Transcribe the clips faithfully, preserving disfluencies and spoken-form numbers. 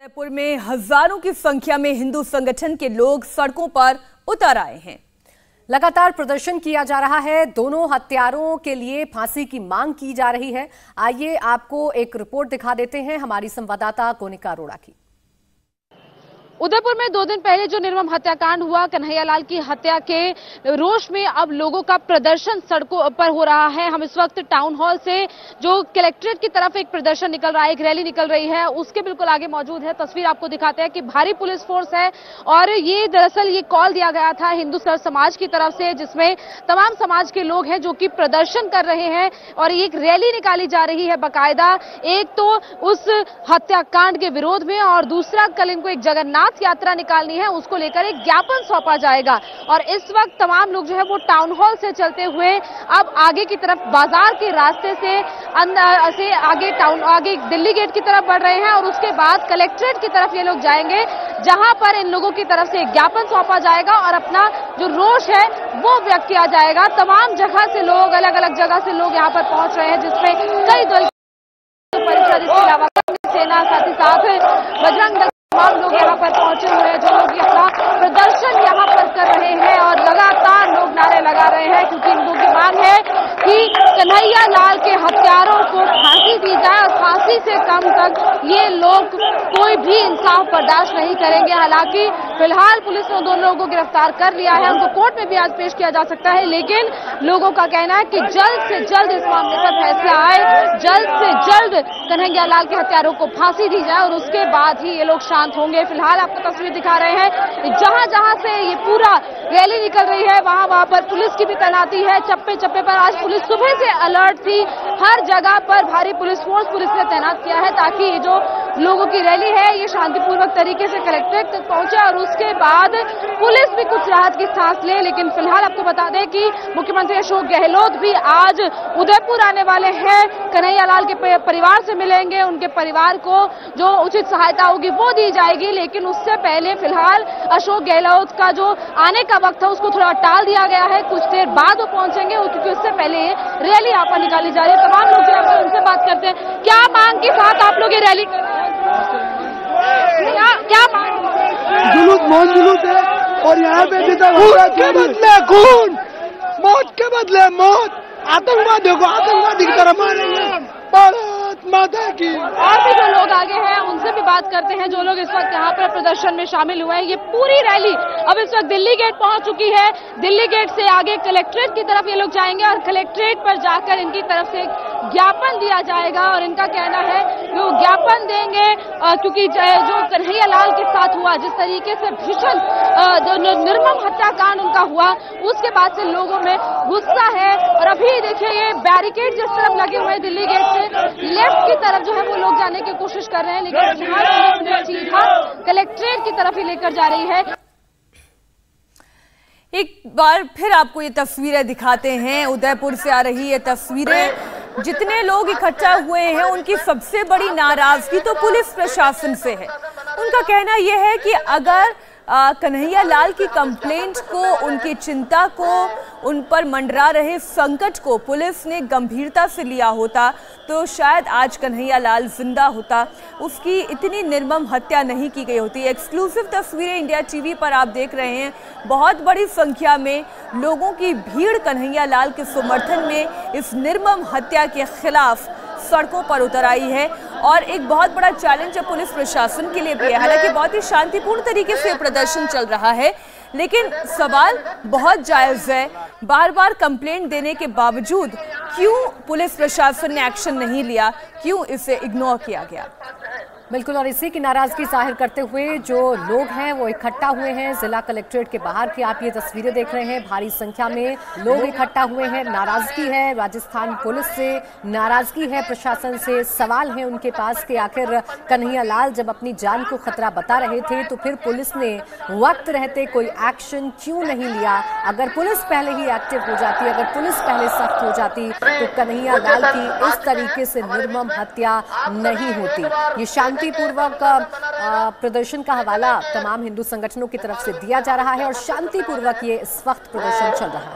जयपुर में हजारों की संख्या में हिंदू संगठन के लोग सड़कों पर उतर आए हैं। लगातार प्रदर्शन किया जा रहा है। दोनों हत्यारों के लिए फांसी की मांग की जा रही है। आइए आपको एक रिपोर्ट दिखा देते हैं हमारी संवाददाता कोनिका अरोड़ा की। उदयपुर में दो दिन पहले जो निर्मम हत्याकांड हुआ, कन्हैयालाल की हत्या के रोष में अब लोगों का प्रदर्शन सड़कों पर हो रहा है। हम इस वक्त टाउन हॉल से जो कलेक्ट्रेट की तरफ एक प्रदर्शन निकल रहा है, एक रैली निकल रही है, उसके बिल्कुल आगे मौजूद है। तस्वीर आपको दिखाते हैं कि भारी पुलिस फोर्स है और ये दरअसल ये कॉल दिया गया था हिंदू समाज की तरफ से, जिसमें तमाम समाज के लोग हैं जो कि प्रदर्शन कर रहे हैं और एक रैली निकाली जा रही है बाकायदा। एक तो उस हत्याकांड के विरोध में और दूसरा कल इनको एक जगन्नाथ यात्रा निकालनी है, उसको लेकर एक ज्ञापन सौंपा जाएगा। और इस वक्त तमाम लोग जो है वो टाउन हॉल से चलते हुए अब आगे की तरफ बाजार के रास्ते से अंदर से आगे टाउन आगे दिल्ली गेट की तरफ बढ़ रहे हैं और उसके बाद कलेक्ट्रेट की तरफ ये लोग जाएंगे, जहां पर इन लोगों की तरफ से एक ज्ञापन सौंपा जाएगा और अपना जो रोष है वो व्यक्त किया जाएगा। तमाम जगह से लोग, अलग अलग जगह से लोग यहाँ पर पहुंच रहे हैं, जिसमें कई दल परिषद, इसके अलावा सेना, साथ ही साथ बजरंग दल, तमाम लोग यहाँ पर पहुंचे हुए हैं, जो लोग अपना प्रदर्शन यहाँ पर कर रहे हैं और लगातार लोग नारे लगा रहे हैं, क्योंकि इनको की मांग है कि कन्हैयालाल के हत्यारों को फांसी दी जाए और फांसी से कम तक ये लोग कोई भी इंसाफ बर्दाश्त नहीं करेंगे। हालांकि फिलहाल पुलिस ने दोनों लोगों को गिरफ्तार कर लिया है, उनको कोर्ट में भी आज पेश किया जा सकता है, लेकिन लोगों का कहना है कि जल्द से जल्द इस मामले पर फैसला आए, जल्द से जल्द कन्हैयालाल के हत्यारों को फांसी दी जाए और उसके बाद ही ये लोग शांत होंगे। फिलहाल आपको तस्वीर दिखा रहे हैं, जहां जहां से ये पूरा रैली निकल रही है वहां वहां पर पुलिस की भी तैनाती है। चप्पे चप्पे पर आज पुलिस सुबह से अलर्ट थी, हर जगह पर भारी पुलिस फोर्स पुलिस ने तैनात किया है ताकि ये जो लोगों की रैली है ये शांतिपूर्वक तरीके से कलेक्ट्रेट तक पहुंचे और उसके बाद पुलिस भी कुछ राहत की सांस ले। लेकिन फिलहाल आपको बता दें कि मुख्यमंत्री अशोक गहलोत भी आज उदयपुर आने वाले हैं, कन्हैयालाल के परिवार से मिलेंगे, उनके परिवार को जो उचित सहायता होगी वो दी जाएगी। लेकिन उससे पहले फिलहाल अशोक गहलोत का जो आने का वक्त है उसको थोड़ा टाल दिया गया है, कुछ देर बाद वो पहुंचेंगे, क्योंकि उससे पहले रैली यहाँ पर निकाली जा रही है। तमाम लोग यहाँ पर उनसे बात करते हैं, क्या मांग के साथ आप लोग ये रैली, क्या क्या मांग? जुलूस मौत जुलूस है और यहाँ पे खून के बदले खून, मौत के बदले मौत, आतंकवादियों को आतंकवादी की तरह मारेंगे। भारत माता की। और भी जो लोग आगे हैं उनसे भी बात करते हैं, जो लोग इस वक्त यहाँ पर प्रदर्शन में शामिल हुए हैं। ये पूरी रैली अब इस वक्त दिल्ली गेट पहुंच चुकी है। दिल्ली गेट से आगे कलेक्ट्रेट की तरफ ये लोग जाएंगे और कलेक्ट्रेट पर जाकर इनकी तरफ से ज्ञापन दिया जाएगा और इनका कहना है कि वो ज्ञापन देंगे, क्योंकि जो कन्हैयालाल के साथ हुआ, जिस तरीके से भीषण जो निर्मम हत्याकांड उनका हुआ, उसके बाद से लोगों में गुस्सा है। और अभी देखिए ये बैरिकेड जिस तरफ लगे हुए हैं दिल्ली गेट से लेफ्ट की तरफ जो है वो लोग जाने की कोशिश कर रहे हैं, लेकिन फिलहाल पुलिस सीधा कलेक्ट्रेट की तरफ ही लेकर जा रही है। एक बार फिर आपको ये तस्वीरें दिखाते हैं, उदयपुर से आ रही ये तस्वीरें। जितने लोग इकट्ठा हुए हैं उनकी सबसे बड़ी नाराजगी तो पुलिस प्रशासन से है। उनका कहना यह है कि अगर कन्हैयालाल की कंप्लेंट को, उनकी चिंता को, उन पर मंडरा रहे संकट को पुलिस ने गंभीरता से लिया होता तो शायद आज कन्हैयालाल जिंदा होता, उसकी इतनी निर्मम हत्या नहीं की गई होती। एक्सक्लूसिव तस्वीरें इंडिया टीवी पर आप देख रहे हैं। बहुत बड़ी संख्या में लोगों की भीड़ कन्हैयालाल के समर्थन में इस निर्मम हत्या के खिलाफ सड़कों पर उतर आई है और एक बहुत बड़ा चैलेंज है पुलिस प्रशासन के लिए भी है। हालांकि बहुत ही शांतिपूर्ण तरीके से प्रदर्शन चल रहा है, लेकिन सवाल बहुत जायज है, बार बार कंप्लेंट देने के बावजूद क्यों पुलिस प्रशासन ने एक्शन नहीं लिया, क्यों इसे इग्नोर किया गया। बिल्कुल, और इसी की नाराजगी जाहिर करते हुए जो लोग हैं वो इकट्ठा हुए हैं जिला कलेक्ट्रेट के बाहर की आप ये तस्वीरें देख रहे हैं। भारी संख्या में लोग इकट्ठा हुए हैं, नाराजगी है राजस्थान पुलिस से, नाराजगी है प्रशासन से। सवाल है उनके पास कि आखिर कन्हैयालाल जब अपनी जान को खतरा बता रहे थे तो फिर पुलिस ने वक्त रहते कोई एक्शन क्यों नहीं लिया। अगर पुलिस पहले ही एक्टिव हो जाती, अगर पुलिस पहले सख्त हो जाती तो कन्हैयालाल की इस तरीके से निर्मम हत्या नहीं होती। ये शांतिपूर्वक प्रदर्शन का हवाला तमाम हिंदू संगठनों की तरफ से दिया जा रहा है और शांतिपूर्वक ये इस वक्त प्रदर्शन चल रहा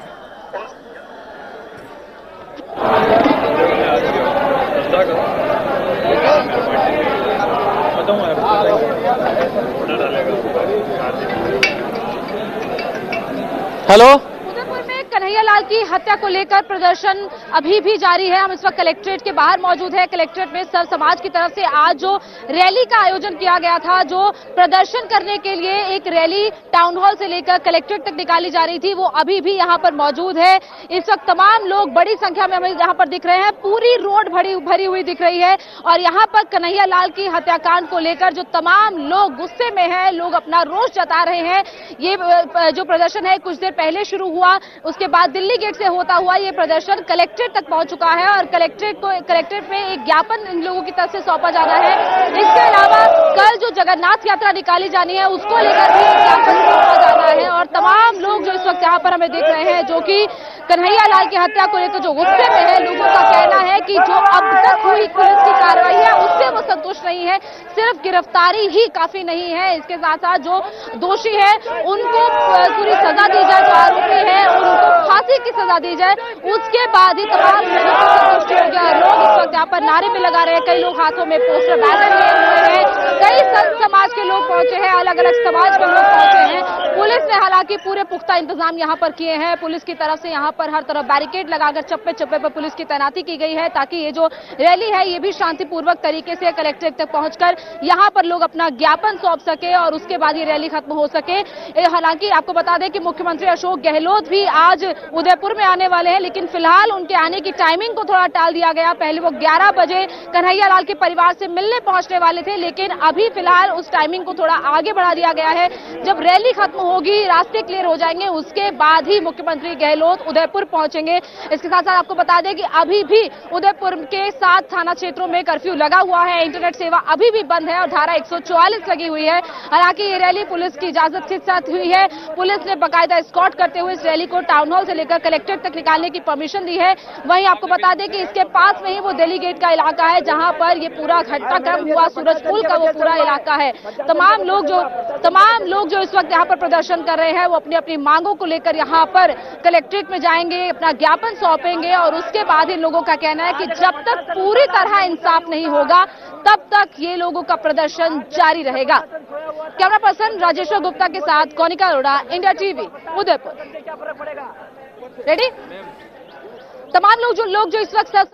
है। हेलो। उदयपुर में कन्हैयालाल की हत्या को लेकर प्रदर्शन अभी भी जारी है। हम इस वक्त कलेक्ट्रेट के बाहर मौजूद है। कलेक्ट्रेट में सर्व समाज की तरफ से आज जो रैली का आयोजन किया गया था, जो प्रदर्शन करने के लिए एक रैली टाउन हॉल से लेकर कलेक्ट्रेट तक निकाली जा रही थी, वो अभी भी यहाँ पर मौजूद है। इस वक्त तमाम लोग बड़ी संख्या में हमें यहाँ पर दिख रहे हैं। पूरी रोड भरी भरी हुई दिख रही है और यहाँ पर कन्हैयालाल की हत्याकांड को लेकर जो तमाम लोग गुस्से में हैं, लोग अपना रोष जता रहे हैं। ये जो प्रदर्शन है कुछ देर पहले शुरू हुआ, उसके बाद दिल्ली गेट से होता हुआ ये प्रदर्शन कलेक्ट्रेट तक पहुंच चुका है और कलेक्ट्रेट को कलेक्ट्रेट में एक ज्ञापन इन लोगों की तरफ से सौंपा जाना है। इसके अलावा कल जो जगन्नाथ यात्रा निकाली जानी है उसको लेकर भी एक ज्ञापन सौंपा जाना है और तमाम लोग जो इस वक्त यहाँ पर हमें देख रहे हैं, जो कि कन्हैयालाल की हत्या को लेकर जो गुस्से में है, लोगों का कहना है कि जो अब तक हुई पुलिस की कार्रवाई है उससे वो संतुष्ट नहीं है, सिर्फ गिरफ्तारी ही काफी नहीं है। इसके साथ साथ जो दोषी है उनको पूरी सजा दी जाए, जो आरोपी है उनको फांसी की सजा दी जाए, उसके बाद ही तमाम लोगों को संतुष्टि हो गया। लोग इस वक्त यहाँ पर नारे भी लगा रहे हैं, कई लोग हाथों में पोस्टर बैनर लिए हुए हैं, कई संत समाज के लोग पहुंचे हैं, अलग अलग समाज के लोग पहुंचे हैं। पुलिस ने हालांकि पूरे पुख्ता इंतजाम यहाँ पर किए हैं। पुलिस की तरफ से यहाँ पर हर तरफ बैरिकेड लगाकर चप्पे चप्पे पर पुलिस की तैनाती की गई है ताकि ये जो रैली है ये भी शांतिपूर्वक तरीके से कलेक्ट्रेट तक पहुंचकर यहाँ पर लोग अपना ज्ञापन सौंप सके और उसके बाद ये रैली खत्म हो सके। हालांकि आपको बता दें कि मुख्यमंत्री अशोक गहलोत भी आज उदयपुर में आने वाले हैं, लेकिन फिलहाल उनके आने की टाइमिंग को थोड़ा टाल दिया गया। पहले वो ग्यारह बजे कन्हैयालाल के परिवार से मिलने पहुंचने वाले थे, लेकिन अभी फिलहाल उस टाइमिंग को थोड़ा आगे बढ़ा दिया गया है। जब रैली खत्म होगी, रास्ते क्लियर हो जाएंगे, उसके बाद ही मुख्यमंत्री गहलोत उदयपुर पहुंचेंगे। इसके साथ साथ आपको बता दें कि अभी भी उदयपुर के सात थाना क्षेत्रों में कर्फ्यू लगा हुआ है, इंटरनेट सेवा अभी भी बंद है और धारा एक सौ चौवालीस लगी हुई है। हालांकि ये रैली पुलिस की इजाजत के साथ हुई है। पुलिस ने बाकायदा एस्कॉर्ट करते हुए इस रैली को टाउन हॉल से लेकर कलेक्ट्रेट तक निकालने की परमिशन दी है। वहीं आपको बता दें कि इसके पास में ही वो दिल्ली गेट का इलाका है जहां पर ये पूरा घटनाक्रम हुआ, सूरजपुर का वो पूरा इलाका है। तमाम लोग जो तमाम लोग जो इस वक्त यहाँ पर प्रदर्शन कर रहे हैं वो अपनी अपनी मांगों को लेकर यहाँ पर कलेक्ट्रेट में जाएंगे, अपना ज्ञापन सौंपेंगे और उसके बाद इन लोगों का कहना है कि जब तक पूरी तरह इंसाफ नहीं होगा तब तक ये लोगों का प्रदर्शन जारी रहेगा। कैमरा पर्सन राजेश्वर गुप्ता के साथ Kaunika Arora, India TV, Udaipur. Ready? तमाम लोग जो लोग जो इस वक्त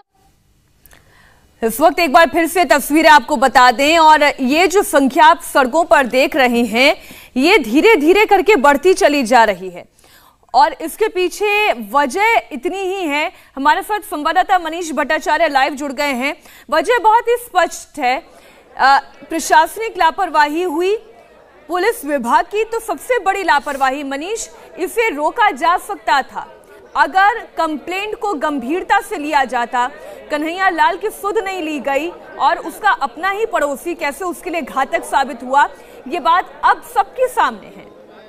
इस वक्त एक बार फिर से तस्वीरें आपको बता दें और ये जो संख्या आप सड़कों पर देख रहे हैं ये धीरे धीरे करके बढ़ती चली जा रही है और इसके पीछे वजह इतनी ही है। हमारे साथ संवाददाता मनीष भट्टाचार्य लाइव जुड़ गए हैं। वजह बहुत ही स्पष्ट है, प्रशासनिक लापरवाही हुई, पुलिस विभाग की तो सबसे बड़ी लापरवाही। मनीष, इसे रोका जा सकता था अगर कंप्लेंट को गंभीरता से लिया जाता, कन्हैयालाल की सुध नहीं ली गई और उसका अपना ही पड़ोसी कैसे उसके लिए घातक साबित हुआ, ये बात अब सबके सामने है।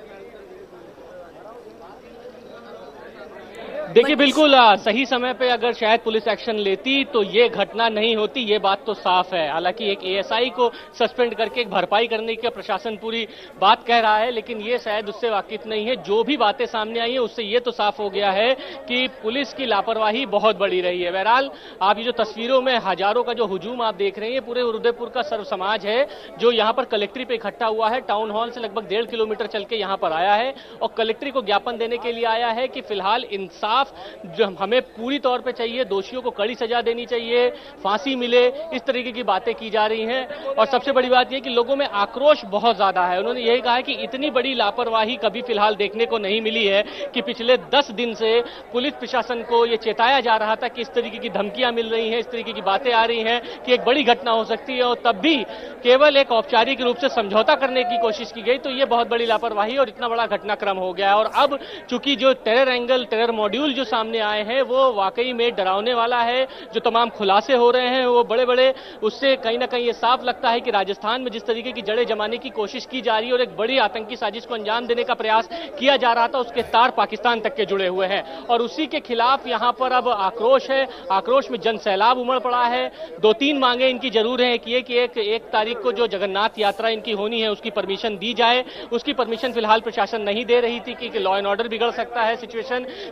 देखिए, बिल्कुल सही समय पे अगर शायद पुलिस एक्शन लेती तो ये घटना नहीं होती, ये बात तो साफ है। हालांकि एक एएसआई को सस्पेंड करके एक भरपाई करने की प्रशासन पूरी बात कह रहा है, लेकिन ये शायद उससे वाकिफ नहीं है। जो भी बातें सामने आई है उससे ये तो साफ हो गया है कि पुलिस की लापरवाही बहुत बड़ी रही है। बहरहाल, आप ये जो तस्वीरों में हजारों का जो हुजूम आप देख रहे हैं, पूरे उदयपुर का सर्व समाज है जो यहाँ पर कलेक्ट्री पे इकट्ठा हुआ है। टाउन हॉल से लगभग डेढ़ किलोमीटर चल के यहाँ पर आया है और कलेक्ट्री को ज्ञापन देने के लिए आया है कि फिलहाल इंसाफ जो हमें पूरी तौर पे चाहिए, दोषियों को कड़ी सजा देनी चाहिए, फांसी मिले, इस तरीके की बातें की जा रही हैं। और सबसे बड़ी बात यह कि लोगों में आक्रोश बहुत ज्यादा है। उन्होंने यही कहा है कि इतनी बड़ी लापरवाही कभी फिलहाल देखने को नहीं मिली है कि पिछले दस दिन से पुलिस प्रशासन को यह चेताया जा रहा था कि इस तरीके की धमकियां मिल रही हैं, इस तरीके की बातें आ रही हैं कि एक बड़ी घटना हो सकती है और तब भी केवल एक औपचारिक रूप से समझौता करने की कोशिश की गई। तो यह बहुत बड़ी लापरवाही और इतना बड़ा घटनाक्रम हो गया है। और अब चूंकि जो टेरर एंगल, टेरर मॉड्यूल जो सामने आए हैं वो वाकई में डरावने वाला है। जो तमाम खुलासे हो रहे हैं वो बड़े बड़े, उससे कहीं ना कहीं ये साफ लगता है कि राजस्थान में जिस तरीके की जड़ें जमाने की कोशिश की जा रही है और एक बड़ी आतंकी साजिश को अंजाम देने का प्रयास किया जा रहा था, उसके तार पाकिस्तान तक के जुड़े हुए हैं और उसी के खिलाफ यहां पर अब आक्रोश है। आक्रोश में जन सैलाब उमड़ पड़ा है। दो तीन मांगे इनकी जरूर है कि एक, एक, एक तारीख को जो जगन्नाथ यात्रा इनकी होनी है उसकी परमिशन दी जाए। उसकी परमिशन फिलहाल प्रशासन नहीं दे रही थी क्योंकि लॉ एंड ऑर्डर बिगड़ सकता है सिचुएशन। फिलहाल एक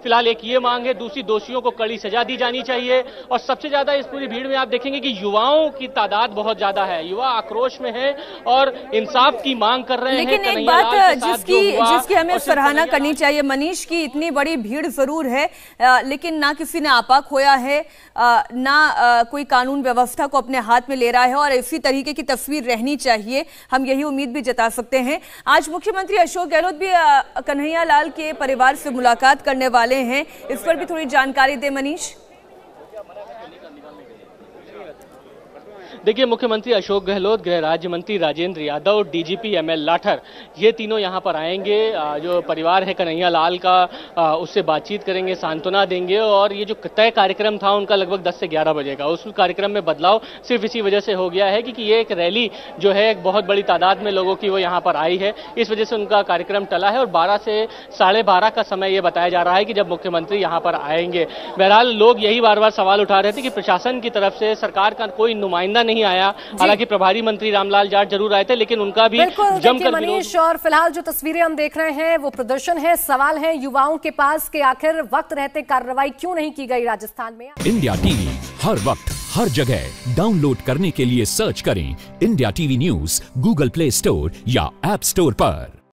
एक ये मांग है, दूसरी दोषियों को कड़ी सजा दी जानी चाहिए, और सबसे ज्यादा इस पूरी भीड़ में आप देखेंगे कि युवाओं की तादाद बहुत ज्यादा है, युवा आक्रोश में है और इंसाफ की मांग कर रहे हैं। लेकिन एक बात जिसकी जिसकी हमें सराहना करनी चाहिए मनीष की, इतनी बड़ी भीड़ जरूर है आ, लेकिन ना किसी ने आपा खोया है, आ, ना आ, कोई कानून व्यवस्था को अपने हाथ में ले रहा है, और इसी तरीके की तस्वीर रहनी चाहिए, हम यही उम्मीद भी जता सकते हैं। आज मुख्यमंत्री अशोक गहलोत भी कन्हैया लाल के परिवार से मुलाकात करने वाले हैं, इस पर भी थोड़ी जानकारी दे मनीष। देखिए, मुख्यमंत्री अशोक गहलोत, गृह राज्य मंत्री राजेंद्र यादव, डीजीपी एमएल लाठर, ये तीनों यहां पर आएंगे। जो परिवार है कन्हैया लाल का, उससे बातचीत करेंगे, सांत्वना देंगे, और ये जो तय कार्यक्रम था उनका लगभग दस से ग्यारह बजे का, उस कार्यक्रम में बदलाव सिर्फ इसी वजह से हो गया है कि ये एक रैली जो है एक बहुत बड़ी तादाद में लोगों की वो यहाँ पर आई है, इस वजह से उनका कार्यक्रम टला है, और बारह से साढ़े बारह का समय ये बताया जा रहा है कि जब मुख्यमंत्री यहाँ पर आएंगे। बहरहाल लोग यही बार बार सवाल उठा रहे थे कि प्रशासन की तरफ से सरकार का कोई नुमाइंदा नहीं आया, हालांकि प्रभारी मंत्री रामलाल जाट जरूर आए थे, लेकिन उनका भी जमकर मनीष। और फिलहाल जो तस्वीरें हम देख रहे हैं वो प्रदर्शन है, सवाल है युवाओं के पास कि आखिर वक्त रहते कार्रवाई क्यों नहीं की गई राजस्थान में। इंडिया टीवी हर वक्त हर जगह डाउनलोड करने के लिए सर्च करें India TV news Google Play Store या ऐप स्टोर पर।